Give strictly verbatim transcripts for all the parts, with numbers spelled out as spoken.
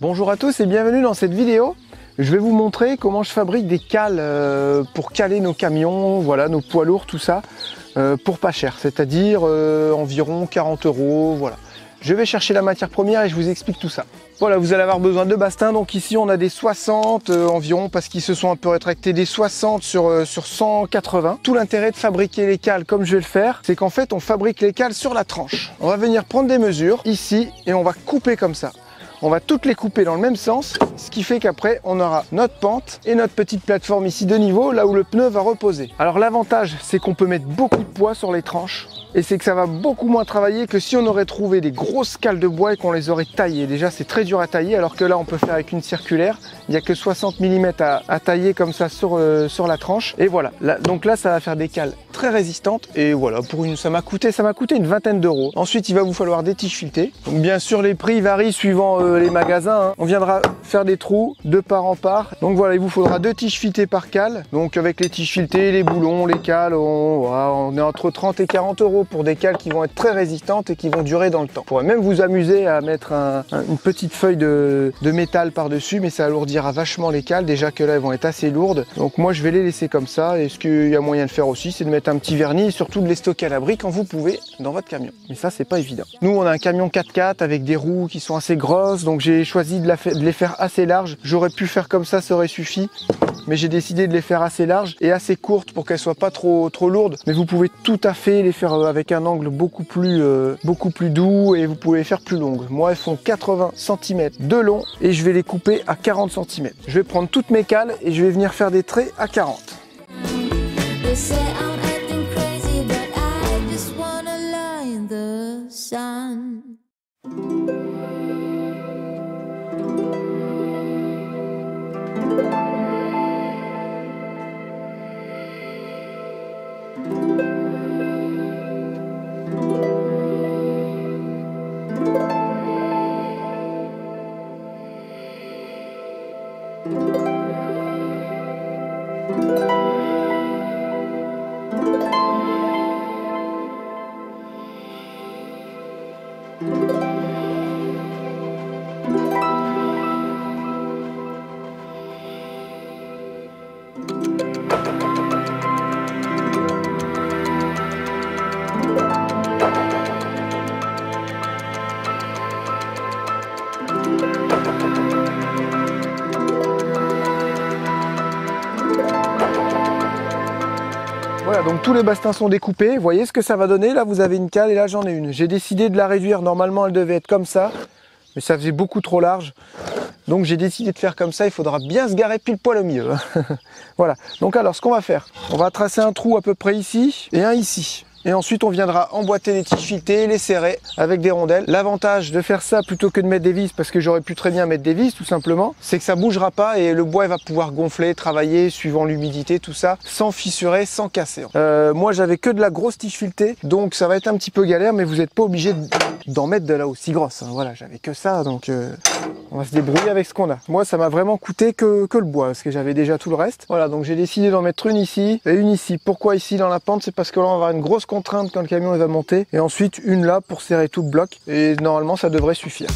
Bonjour à tous et bienvenue dans cette vidéo. Je vais vous montrer comment je fabrique des cales euh, pour caler nos camions, voilà, nos poids lourds, tout ça, euh, pour pas cher, c'est-à-dire euh, environ quarante euros, voilà. Je vais chercher la matière première et je vous explique tout ça. Voilà, vous allez avoir besoin de bastins, donc ici on a des soixante euh, environ, parce qu'ils se sont un peu rétractés, des soixante sur, euh, sur cent quatre-vingts. Tout l'intérêt de fabriquer les cales comme je vais le faire, c'est qu'en fait on fabrique les cales sur la tranche. On va venir prendre des mesures ici et on va couper comme ça. On va toutes les couper dans le même sens, ce qui fait qu'après on aura notre pente et notre petite plateforme ici de niveau, là où le pneu va reposer. Alors l'avantage, c'est qu'on peut mettre beaucoup de poids sur les tranches, et c'est que ça va beaucoup moins travailler que si on aurait trouvé des grosses cales de bois et qu'on les aurait taillées. Déjà c'est très dur à tailler, alors que là on peut faire avec une circulaire, il n'y a que soixante millimètres à, à tailler comme ça sur, euh, sur la tranche, et voilà. Là, donc là ça va faire des cales très résistantes, et voilà, pour une, ça m'a coûté, ça m'a coûté une vingtaine d'euros. Ensuite il va vous falloir des tiges filetées, donc bien sûr les prix varient suivant euh, les magasins, hein. On viendra faire des trous de part en part, donc voilà, il vous faudra deux tiges filetées par cale, donc avec les tiges filetées, les boulons, les cales, on, voilà, on est entre trente et quarante euros pour des cales qui vont être très résistantes et qui vont durer dans le temps. Vous pourrez même vous amuser à mettre un, un, une petite feuille de, de métal par dessus, mais ça alourdira vachement les cales, déjà que là elles vont être assez lourdes, donc moi je vais les laisser comme ça. Et ce qu'il y a moyen de faire aussi, c'est de mettre un petit vernis et surtout de les stocker à l'abri quand vous pouvez dans votre camion, mais ça c'est pas évident. Nous on a un camion quatre quatre avec des roues qui sont assez grosses, donc j'ai choisi de, la de les faire assez larges. J'aurais pu faire comme ça, ça aurait suffi, mais j'ai décidé de les faire assez larges et assez courtes pour qu'elles soient pas trop trop lourdes. Mais vous pouvez tout à fait les faire avec un angle beaucoup plus euh, beaucoup plus doux, et vous pouvez les faire plus longues. Moi elles font quatre-vingts centimètres de long et je vais les couper à quarante centimètres. Je vais prendre toutes mes cales et je vais venir faire des traits à quarante. Voilà, donc tous les bastins sont découpés. Vous voyez ce que ça va donner? Là vous avez une cale et là j'en ai une. J'ai décidé de la réduire, normalement elle devait être comme ça, mais ça faisait beaucoup trop large. Donc j'ai décidé de faire comme ça, il faudra bien se garer pile poil au milieu. Voilà, donc alors ce qu'on va faire, on va tracer un trou à peu près ici et un ici. Et ensuite on viendra emboîter les tiges filetées, les serrer avec des rondelles. L'avantage de faire ça plutôt que de mettre des vis, parce que j'aurais pu très bien mettre des vis tout simplement, c'est que ça bougera pas et le bois il va pouvoir gonfler, travailler suivant l'humidité, tout ça, sans fissurer, sans casser. Euh, moi j'avais que de la grosse tige filetée, donc ça va être un petit peu galère, mais vous n'êtes pas obligé d'en mettre de la aussi grosse, hein. Voilà, j'avais que ça, donc euh, on va se débrouiller avec ce qu'on a. Moi ça m'a vraiment coûté que, que le bois, parce que j'avais déjà tout le reste. Voilà, donc j'ai décidé d'en mettre une ici et une ici. Pourquoi ici dans la pente? C'est parce que là on va avoir une grosse contrainte quand le camion il va monter, et ensuite une là pour serrer tout le bloc, et normalement ça devrait suffire.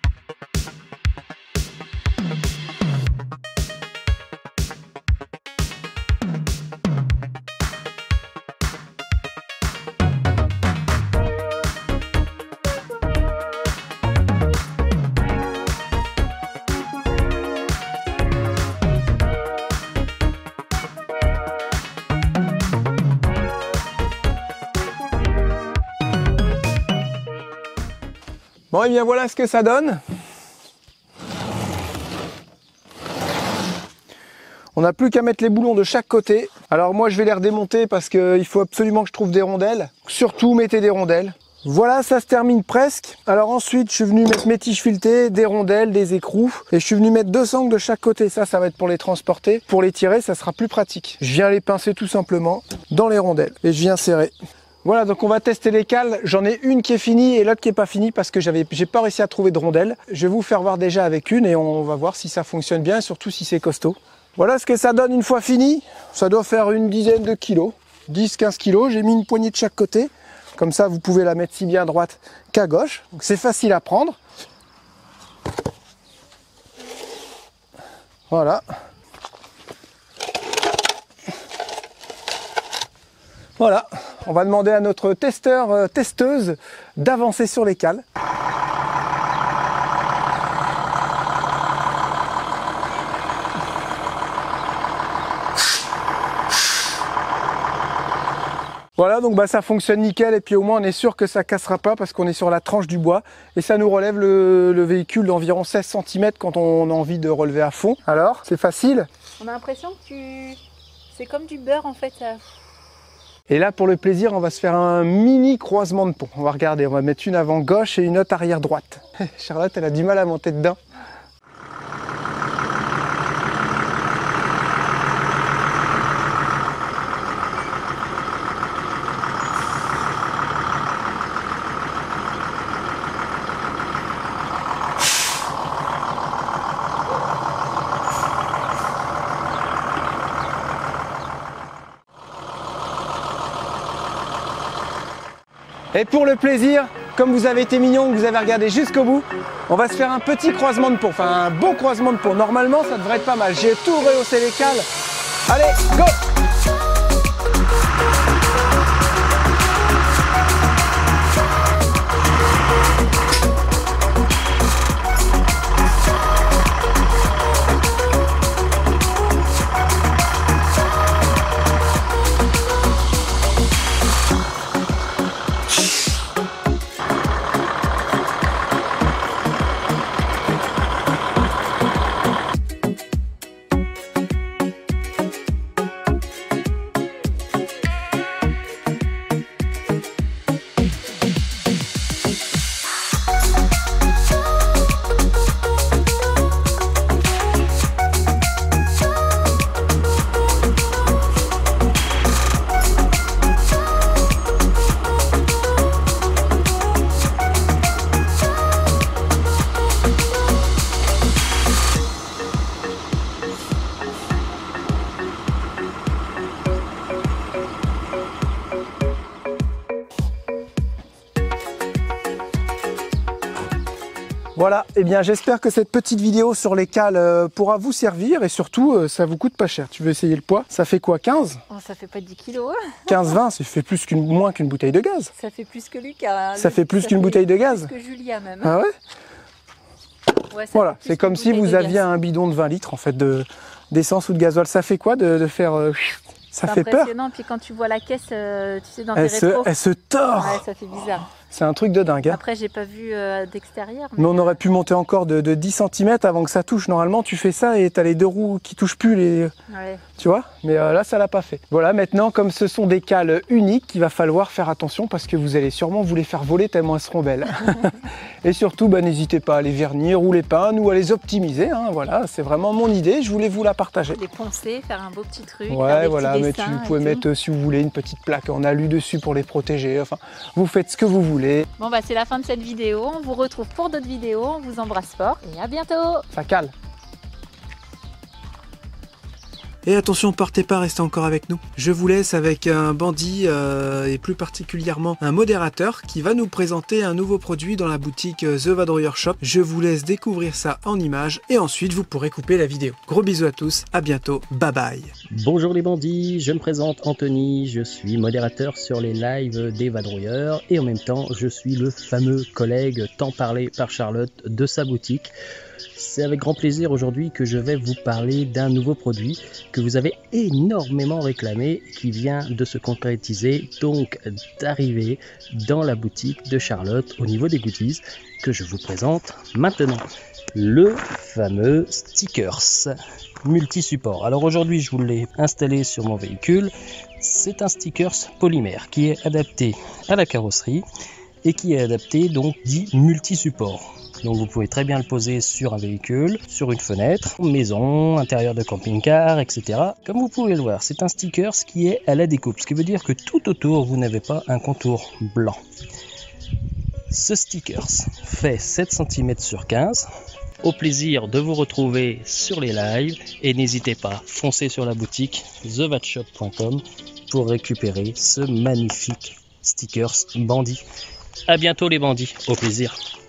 Bon, et bien voilà ce que ça donne. On n'a plus qu'à mettre les boulons de chaque côté. Alors moi je vais les redémonter parce qu'il faut absolument que je trouve des rondelles. Surtout mettez des rondelles. Voilà, ça se termine presque. Alors ensuite je suis venu mettre mes tiges filetées, des rondelles, des écrous. Et je suis venu mettre deux sangles de chaque côté. Ça, ça va être pour les transporter. Pour les tirer, ça sera plus pratique. Je viens les pincer tout simplement dans les rondelles. Et je viens serrer. Voilà, donc on va tester les cales. J'en ai une qui est finie et l'autre qui est pas finie parce que j'avais, j'ai pas réussi à trouver de rondelles. Je vais vous faire voir déjà avec une et on va voir si ça fonctionne bien et surtout si c'est costaud. Voilà ce que ça donne une fois fini. Ça doit faire une dizaine de kilos, dix quinze kilos. J'ai mis une poignée de chaque côté. Comme ça, vous pouvez la mettre si bien à droite qu'à gauche. Donc c'est facile à prendre. Voilà. Voilà, on va demander à notre testeur, euh, testeuse d'avancer sur les cales. Voilà, donc bah, ça fonctionne nickel et puis au moins on est sûr que ça cassera pas parce qu'on est sur la tranche du bois et ça nous relève le, le véhicule d'environ seize centimètres quand on a envie de relever à fond. Alors, c'est facile? On a l'impression que tu... c'est comme du beurre en fait. Ça... Et là, pour le plaisir, on va se faire un mini croisement de pont. On va regarder, on va mettre une avant gauche et une autre arrière droite. Charlotte, elle a du mal à monter dedans. Et pour le plaisir, comme vous avez été mignon, que vous avez regardé jusqu'au bout, on va se faire un petit croisement de pont, enfin un beau croisement de pont. Normalement, ça devrait être pas mal. J'ai tout rehaussé les cales. Allez, go! Voilà, et eh bien j'espère que cette petite vidéo sur les cales euh, pourra vous servir et surtout euh, ça vous coûte pas cher. Tu veux essayer le poids? Ça fait quoi, quinze? Oh, ça fait pas dix kilos. quinze vingt, ça fait plus qu'une moins qu'une bouteille de gaz. Ça fait plus que Lucas. Ça fait plus qu'une bouteille de gaz. Plus que Julia même. Ah ouais? Ouais, voilà, c'est comme si vous aviez un bidon de vingt litres en fait de d'essence ou de gasoil. Ça fait quoi de, de faire euh, ça fait peur. Impressionnant, puis quand tu vois la caisse, euh, tu sais, dans elle tes se, rétros. Elle se tord. Ouais, ça fait bizarre. C'est un truc de dingue. Hein. Après, j'ai pas vu euh, d'extérieur. Mais... mais on aurait pu monter encore de, de dix centimètres avant que ça touche. Normalement, tu fais ça et tu as les deux roues qui touchent plus. Les... Ouais. Tu vois? Mais euh, là, ça l'a pas fait. Voilà, maintenant, comme ce sont des cales uniques, il va falloir faire attention parce que vous allez sûrement vous les faire voler tellement elles seront belles. Et surtout, bah, n'hésitez pas à les vernir ou les peindre ou à les optimiser. Hein. Voilà, c'est vraiment mon idée. Je voulais vous la partager. Les poncer, faire un beau petit truc. Ouais, voilà, mais tu pouvez mettre, si vous voulez, une petite plaque en alu dessus pour les protéger. Enfin, vous faites ce que vous voulez. Bon, bah, c'est la fin de cette vidéo. On vous retrouve pour d'autres vidéos. On vous embrasse fort et à bientôt. Ça cale. Et attention, partez pas, restez encore avec nous. Je vous laisse avec un bandit euh, et plus particulièrement un modérateur qui va nous présenter un nouveau produit dans la boutique The Vadrouiller Shop. Je vous laisse découvrir ça en images et ensuite vous pourrez couper la vidéo. Gros bisous à tous, à bientôt, bye bye. Bonjour les bandits, je me présente Anthony, je suis modérateur sur les lives des Vadrouilleurs et en même temps je suis le fameux collègue tant parlé par Charlotte de sa boutique. C'est avec grand plaisir aujourd'hui que je vais vous parler d'un nouveau produit que vous avez énormément réclamé, qui vient de se concrétiser, donc d'arriver dans la boutique de Charlotte au niveau des goodies que je vous présente maintenant. Le fameux stickers multi-support. Alors aujourd'hui je vous l'ai installé sur mon véhicule. C'est un stickers polymère qui est adapté à la carrosserie et qui est adapté donc dit multi-support. Donc vous pouvez très bien le poser sur un véhicule, sur une fenêtre, maison, intérieur de camping-car, et cetera. Comme vous pouvez le voir, c'est un sticker qui est à la découpe, ce qui veut dire que tout autour, vous n'avez pas un contour blanc. Ce sticker fait sept centimètres sur quinze. Au plaisir de vous retrouver sur les lives et n'hésitez pas, foncez sur la boutique the vat shop point com pour récupérer ce magnifique stickers bandit. À bientôt les bandits, au plaisir.